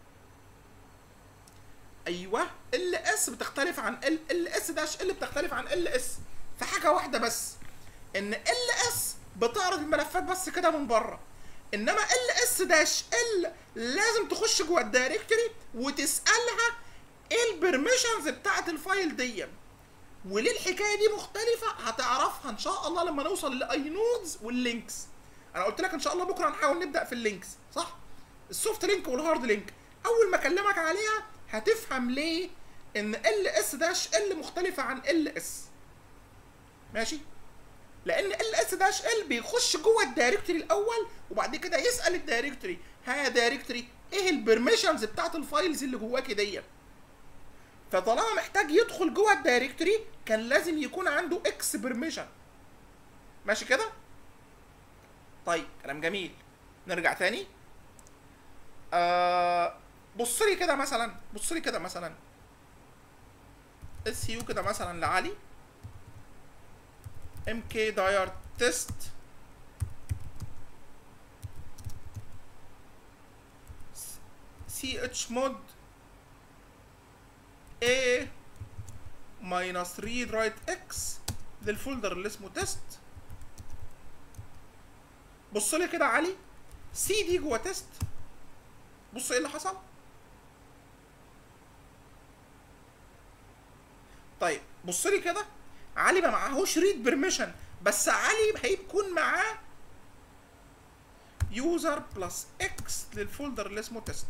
ايوه، ال اس بتختلف عن ال اس داش ال بتختلف عن ال اس في حاجه واحده بس، ان ال اس بتعرض الملفات بس كده من بره، انما ال اس داش ال لازم تخش جوه الدايركتوري وتسالها ايه البرميشنز بتاعت الفايل دي. وليه الحكايه دي مختلفه هتعرفها ان شاء الله لما نوصل للاي نودز واللينكس. انا قلت لك ان شاء الله بكره هنحاول نبدا في اللينكس، صح؟ السوفت لينك والهارد لينك، اول ما اكلمك عليها هتفهم ليه ان ال اس داش ال مختلفه عن ال اس. ماشي؟ لان ال اس داش ال بيخش جوه الدايركتوري الاول وبعد كده يسال الدايركتوري، ها يا دايركتوري ايه البرميشنز بتاعت الفايلز اللي جواكي ديت؟ فطالما محتاج يدخل جوه الدايركتوري كان لازم يكون عنده اكس برميشن. ماشي كده؟ طيب كلام جميل. نرجع تاني. بص لي كده مثلا، بص لي كده مثلا اس يو كده مثلا لعلي ام كي داير تيست سي اتش مود A ماينس ريد رايت اكس للفولدر اللي اسمه تيست. بص لي كده علي، سي دي جوه تيست. بص ايه اللي حصل. طيب بص لي كده، علي ما معهوش ريد بيرميشن، بس علي هيكون معاه يوزر بلس اكس للفولدر اللي اسمه تيست.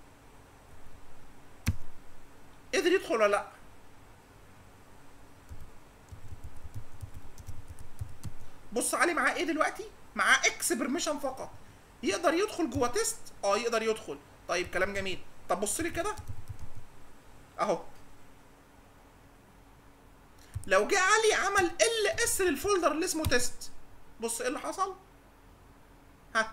قدر يدخل ولا لا؟ بص علي معاه ايه دلوقتي؟ معاه اكس بيرميشن فقط. يقدر يدخل جوه تيست؟ يقدر يدخل. طيب كلام جميل. طب بص لي كده اهو، لو جه علي عمل ال اس للفولدر اللي اسمه تيست، بص ايه اللي حصل؟ ها،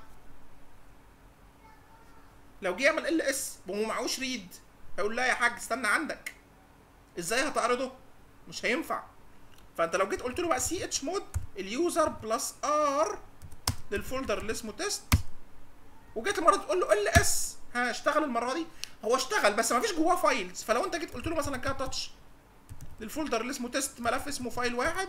لو جه يعمل ال اس وهو معهوش ريد هيقول لا يا حاج استنى عندك. ازاي هتعرضه؟ مش هينفع. فانت لو جيت قلت له بقى سي اتش مود اليوزر بلس ار للفولدر اللي اسمه تيست، وجيت المره تقول له ال اس، ها اشتغل المره دي؟ هو اشتغل بس ما فيش جواه فايلز. فلو انت جيت قلت له مثلا كده تاتش للفولدر اللي اسمه تيست ملف اسمه فايل واحد،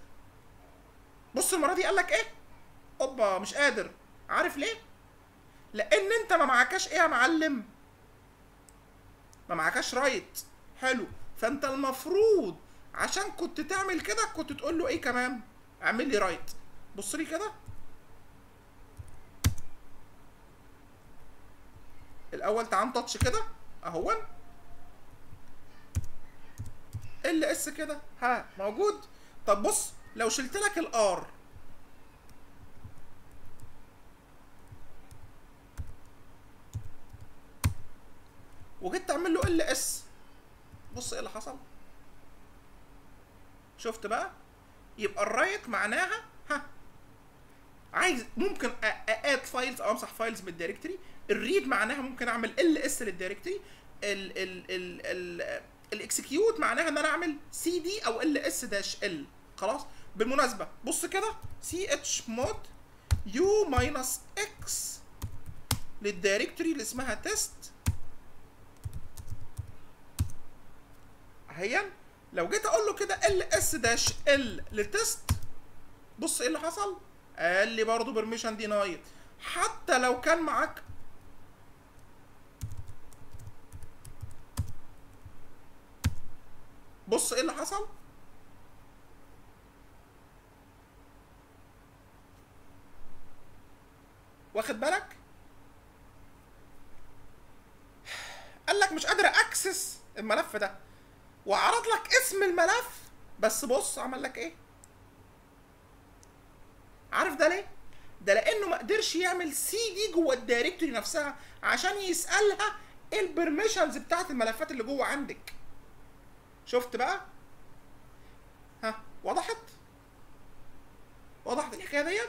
بص المره دي قال لك ايه؟ اوبا مش قادر. عارف ليه؟ لان انت ما معكاش ايه يا معلم؟ ما معكاش رايت. حلو. فانت المفروض عشان كنت تعمل كده كنت تقول له ايه كمان؟ اعمل لي رايت. بص لي كده الاول، تعال تاتش كده اهون ال اس كده، ها موجود. طب بص لو شلت لك الار وجيت تعمل له ال اس، بص ايه اللي حصل. شفت بقى؟ يبقى الرايت معناها ها عايز ممكن اد فايلز او امسح فايلز من الدايركتوري. الريد معناها ممكن اعمل ال اس للدايركتوري. الاكسكيوت معناها ان انا اعمل سي دي او ال اس داش ال. خلاص. بالمناسبه بص كده، سي اتش مود يو ماينس اكس للدايركتوري اللي اسمها تيست اهيا. لو جيت اقول له كده ال اس داش ال لتست، بص ايه اللي حصل؟ قال لي برضه بيرميشن دينايد حتى لو كان معاك. بص ايه اللي حصل؟ واخد بالك؟ قال لك مش قادر اكسس الملف ده وعرض لك اسم الملف، بس بص عمل لك ايه؟ عارف ده ليه؟ ده لانه ما قدرش يعمل سي دي جوه الدايركتوري نفسها عشان يسالها ايه البرميشنز بتاعت الملفات اللي جوه عندك. شفت بقى؟ ها وضحت؟ وضحت الحكايه دي؟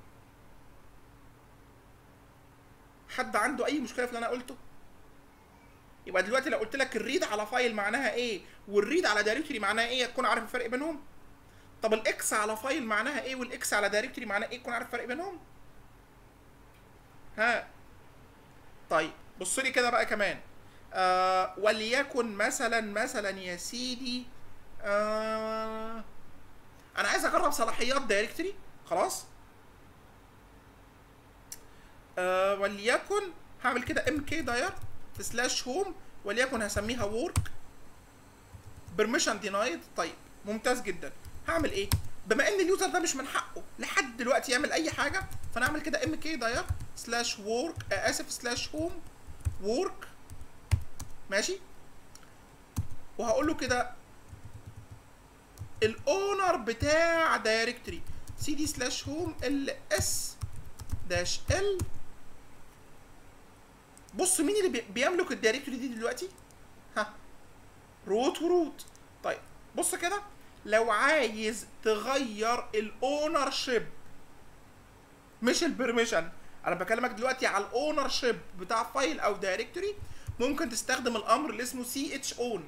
حد عنده اي مشكله في اللي انا قلته؟ يبقى دلوقتي لو قلت لك الريد على فايل معناها ايه والريد على دايركتوري معناها ايه تكون عارف الفرق بينهم. طب الاكس على فايل معناها ايه والاكس على دايركتوري معناها ايه تكون عارف الفرق بينهم. ها طيب بص لي كده بقى كمان. وليكن مثلا يا سيدي انا عايز اجرب صلاحيات دايركتوري. خلاص. وليكن هعمل كده ام كي داير في سلاش هوم، وليكن هسميها وورك بيرميشن دينايد. طيب ممتاز جدا. هعمل ايه؟ بما ان اليوزر ده مش من حقه لحد دلوقتي يعمل اي حاجه، فانا هعمل كده ام كي داير سلاش وورك سلاش هوم وورك. ماشي. وهقول له كده الاونر بتاع دايركتوري سي دي سلاش هوم ال اس داش ال. بص مين اللي بيملك الدايركتوري دي دلوقتي؟ ها، روت وروت. طيب بص كده، لو عايز تغير الاونر شيب مش البرميشن، انا بكلمك دلوقتي على الاونر شيب بتاع فايل او دايركتوري، ممكن تستخدم الامر اللي اسمه سي اتش اون.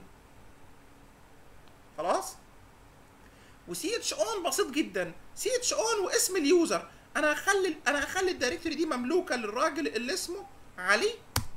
خلاص؟ وسي اتش اون بسيط جدا، سي اتش اون واسم اليوزر. انا هخلي الدايركتوري دي مملوكه للراجل اللي اسمه علي،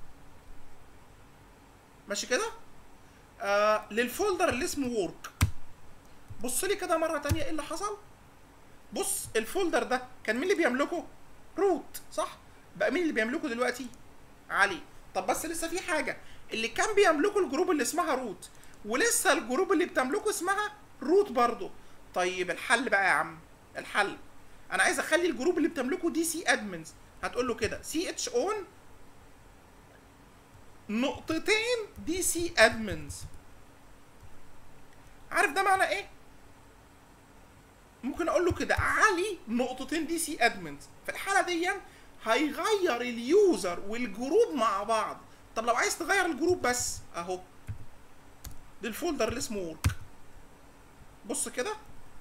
ماشي كده؟ للفولدر اللي اسمه وورك. بص لي كده مره تانية ايه اللي حصل. بص الفولدر ده كان مين اللي بيملكه؟ روت، صح؟ بقى مين اللي بيملكه دلوقتي؟ علي. طب بس لسه في حاجه، اللي كان بيملكه الجروب اللي اسمها روت، ولسه الجروب اللي بتملكه اسمها روت برضه. طيب الحل بقى يا عم، الحل انا عايز اخلي الجروب اللي بتملكه دي سي ادمنز. هتقول له كده سي اتش اون نقطتين دي سي ادمنز. عارف ده معنى ايه؟ ممكن اقول له كده علي نقطتين دي سي ادمنز. في الحاله دي هيغير اليوزر والجروب مع بعض. طب لو عايز تغير الجروب بس، اهو دي الفولدر اللي اسمه ورك. بص كده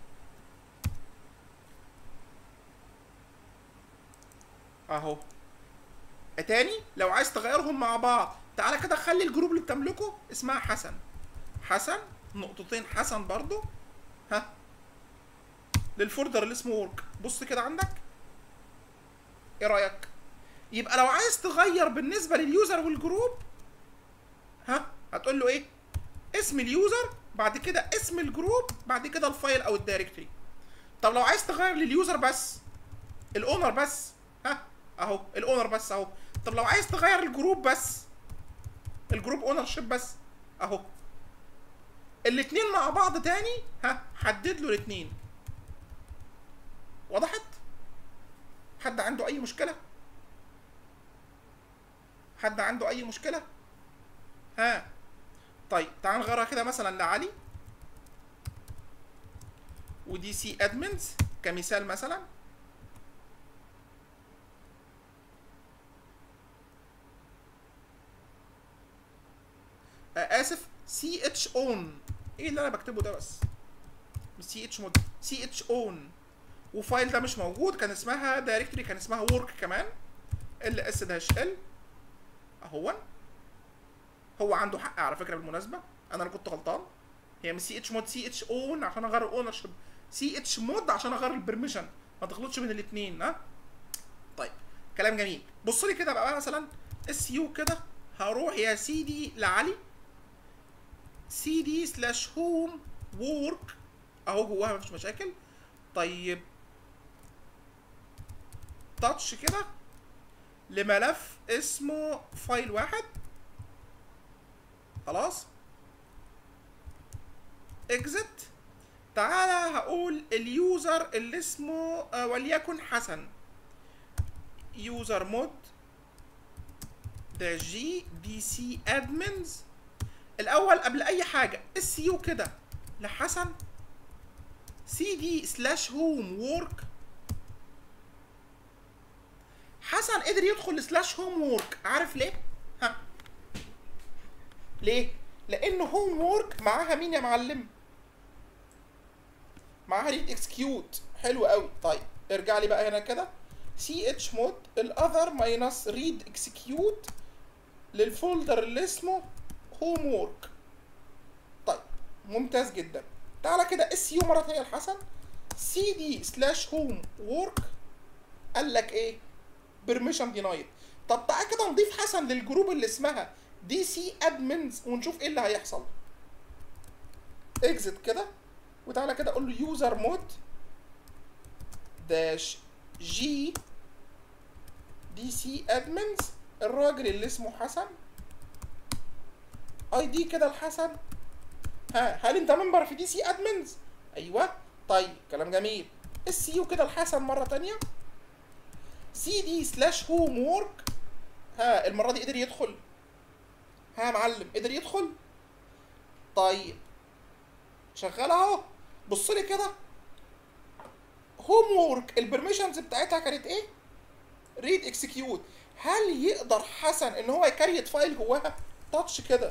اهو. تاني لو عايز تغيرهم مع بعض، تعالى كده خلي الجروب اللي بتملكه اسمها حسن. حسن نقطتين حسن برضو، ها، للفولدر اللي اسمه ورك. بص كده عندك، ايه رايك؟ يبقى لو عايز تغير بالنسبه لليوزر والجروب، ها، هتقول له ايه؟ اسم اليوزر، بعد كده اسم الجروب، بعد كده الفايل او الدايركتوري. طب لو عايز تغير لليوزر بس، الاونر بس، ها اهو الاونر بس اهو. طب لو عايز تغير الجروب بس، الجروب اونر شيب بس، اهو. الاتنين مع بعض تاني، ها، حدد له الاتنين. وضحت؟ حد عنده اي مشكله؟ حد عنده اي مشكله؟ ها، طيب تعال نغيرها كده مثلا لعلي ودي سي ادمنز كمثال مثلا. اسف، سي اتش اون. ايه اللي انا بكتبه ده بس؟ مش سي اتش مود، سي اتش اون. وفايل ده مش موجود، كان اسمها دايركتوري، كان اسمها ورك كمان، ال اس داش ال اهو. هو عنده حق على فكره بالمناسبه، انا اللي كنت غلطان. هي مش سي اتش مود، سي اتش اون عشان اغير الاونر شيب، سي اتش مود عشان اغير البرميشن. ما تغلطش بين الاثنين، ها. طيب كلام جميل. بص لي كده بقى مثلا اس يو كده، هروح يا سيدي لعلي سي دي سلاش هوم وورك اهو، جواها مفيش مشاكل. طيب تاتش كده لملف اسمه فايل واحد. خلاص، اكزت. تعالى هقول اليوزر اللي اسمه وليكن حسن، يوزر مود ده جي دي سي ادمنز. الاول قبل اي حاجه اس يو كده لحسن سي دي سلاش هوم وورك. حسن قدر يدخل سلاش هوم وورك، عارف ليه؟ ها، ليه؟ لانه هوم وورك معاها مين يا معلم؟ معاها ريد اكسكيوت. حلو قوي. طيب ارجع لي بقى هنا كده سي اتش مود الاذر ماينس ريد اكسكيوت للفولدر اللي اسمه هوم وورك. طيب ممتاز جدا. تعالى كده اس يو مره ثانيه لحسن سي دي سلاش هوم وورك. قال لك ايه؟ بيرميشن دينايد. طب تعالى كده نضيف حسن للجروب اللي اسمها دي سي ادمنز ونشوف ايه اللي هيحصل. اكزت كده وتعالى كده اقول له يوزر مود داش جي دي سي ادمنز، الراجل اللي اسمه حسن، اي دي كده لحسن. ها، هل انت ممبر في دي سي ادمنز؟ ايوه. طيب كلام جميل. اس يو كده لحسن مره ثانيه سي دي سلاش هوم وورك. ها، المره دي قدر يدخل؟ ها يا معلم، قدر يدخل؟ طيب شغال اهو. بص لي كده، هوم وورك البرميشنز بتاعتها كانت ايه؟ ريد اكسكيوت. هل يقدر حسن ان هو يكريت فايل جواها؟ تاتش كده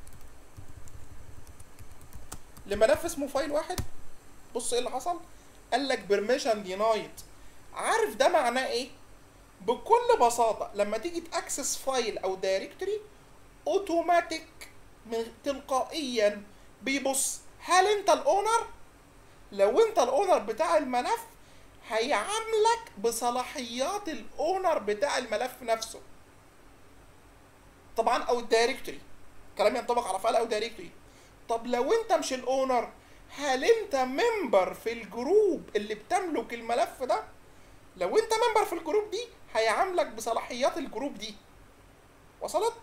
لملف اسمه فايل واحد. بص ايه اللي حصل، قال لك بيرميشن دينايد. عارف ده معناه ايه؟ بكل بساطه لما تيجي تاكسس فايل او دايركتوري، اوتوماتيك من تلقائيا بيبص هل انت الاونر. لو انت الاونر بتاع الملف هيعاملك بصلاحيات الاونر بتاع الملف نفسه طبعا، او الدايركتوري. كلام ينطبق على فايل او دايركتوري. طب لو انت مش الاونر، هل انت ممبر في الجروب اللي بتملك الملف ده؟ لو انت ممبر في الجروب دي هيعاملك بصلاحيات الجروب دي. وصلت؟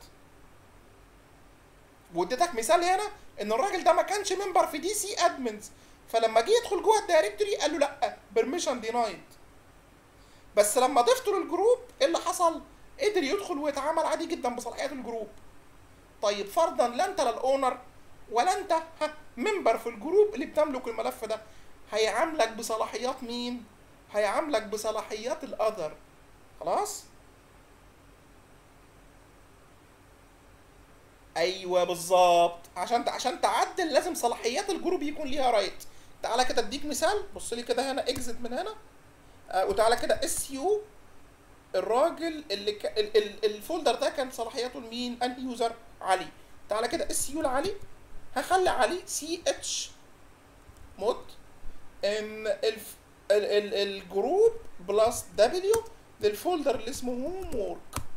واديتك مثال هنا ان الراجل ده ما كانش ممبر في دي سي ادمنز، فلما جه يدخل جوه الدايركتوري قال له لا، بيرميشن دينايد. بس لما ضفته للجروب ايه اللي حصل؟ قدر يدخل ويتعامل عادي جدا بصلاحيات الجروب. طيب فرضا لا انت لا الاونر ولا انت ممبر في الجروب اللي بتملك الملف ده، هيعاملك بصلاحيات مين؟ هيعاملك بصلاحيات الاذر. خلاص؟ ايوه بالظبط. عشان تعدل لازم صلاحيات الجروب يكون ليها رايت. تعالى كده اديك مثال. بص لي كده هنا، اكزit من هنا، وتعالى كده اس يو. الراجل اللي الفولدر ده كان صلاحياته لمين؟ ان يوزر علي. تعالى كده اس يو لعلي. هخلي علي سي اتش مود ان الجروب بلس دبليو للفولدر اللي اسمه هوم وورك.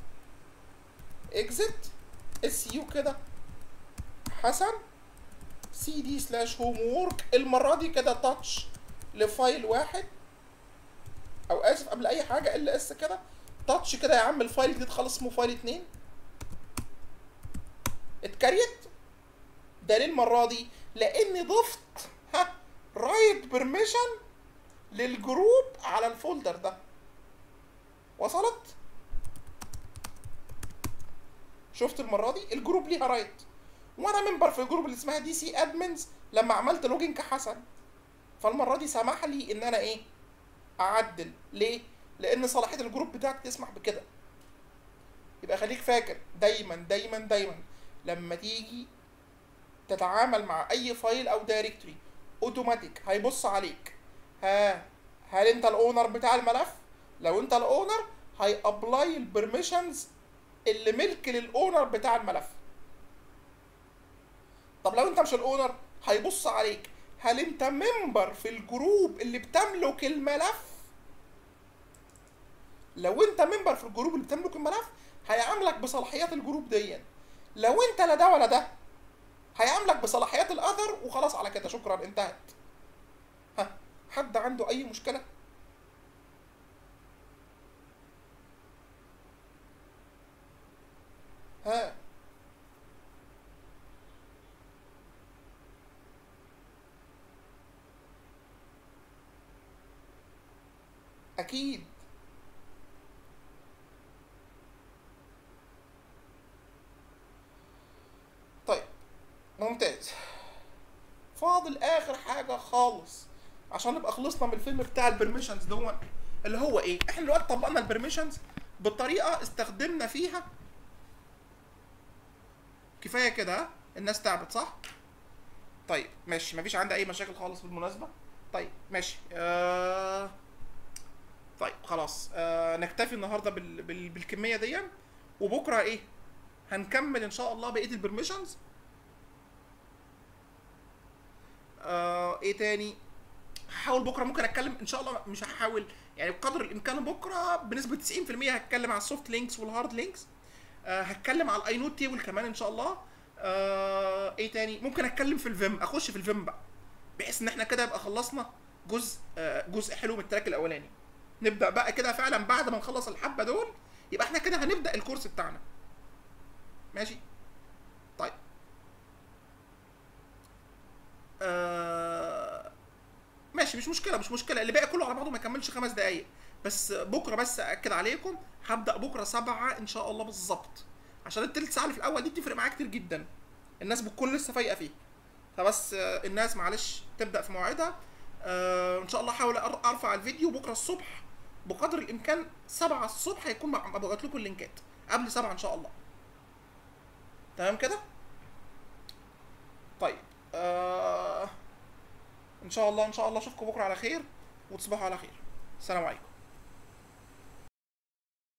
اكزit اس يو كده حسن سي دي سلاش هوم وورك. المره دي كده تاتش لفايل واحد، او اسف قبل اي حاجه ال اس كده تاتش كده يا عم الفايل جديد خالص اسمه فايل 2. اتكريت. ده ليه المره دي؟ لاني ضفت رايت بيرميشن للجروب على الفولدر ده. وصلت؟ شفت المره دي الجروب ليها رايت، وانا ممبر في الجروب اللي اسمها دي سي ادمنز لما عملت لوجين كحسن. فالمره دي سمح لي ان انا ايه؟ اعدل. ليه؟ لان صلاحيه الجروب بتاعك تسمح بكده. يبقى خليك فاكر دايما دايما دايما لما تيجي تتعامل مع اي فايل او دايركتوري، اوتوماتيك هيبص عليك. هل انت الاونر بتاع الملف؟ لو انت الاونر هي ابلاي البرميشنز اللي ملك للاونر بتاع الملف. طب لو انت مش الاونر هيبص عليك هل انت ممبر في الجروب اللي بتملك الملف. لو انت ممبر في الجروب اللي بتملك الملف هيعاملك بصلاحيات الجروب دي. لو انت لا ده ولا ده هيعاملك بصلاحيات الاذر. وخلاص على كده، شكرا، انتهت. حد عنده اي مشكله؟ اكيد. طيب ممتاز. فاضل اخر حاجه خالص عشان نبقى خلصنا من الفيلم بتاع البرميشنز دون، اللي هو ايه؟ احنا دلوقتي طبقنا البرميشنز بطريقه استخدمنا فيها. كفايه كده، الناس تعبت صح؟ طيب ماشي، مفيش عندي اي مشاكل خالص بالمناسبه. طيب ماشي. طيب خلاص، نكتفي النهارده بالكميه دي. وبكره ايه؟ هنكمل ان شاء الله بقيه البرميشنز. ايه تاني؟ هحاول بكره ممكن اتكلم ان شاء الله، مش هحاول يعني بقدر الامكان بكره بنسبه 90% هتكلم على السوفت لينكس والهارد لينكس. هتكلم على الاي نوت تيبل كمان ان شاء الله. ايه تاني؟ ممكن اتكلم في الفيم، اخش في الفيم بقى، بحيث ان احنا كده يبقى خلصنا جزء حلو من التراك الاولاني. نبدا بقى كده فعلا بعد ما نخلص الحبه دول، يبقى احنا كده هنبدا الكورس بتاعنا. ماشي؟ طيب. ماشي، مش مشكله اللي باقي كله على بعضه ما يكملش 5 دقايق. بس بكره بس اكد عليكم، هبدا بكره 7 ان شاء الله بالظبط، عشان التلت ساعه اللي في الاول دي بتفرق معايا كتير جدا. الناس بتكون لسه فايقه فيه. فبس الناس معلش تبدا في مواعيدها. ان شاء الله احاول ارفع الفيديو بكره الصبح بقدر الامكان. 7 الصبح هيكون ببعت لكم اللينكات قبل 7 ان شاء الله. تمام كده. طيب ان شاء الله اشوفكم بكره على خير، وتصبحوا على خير. السلام عليكم.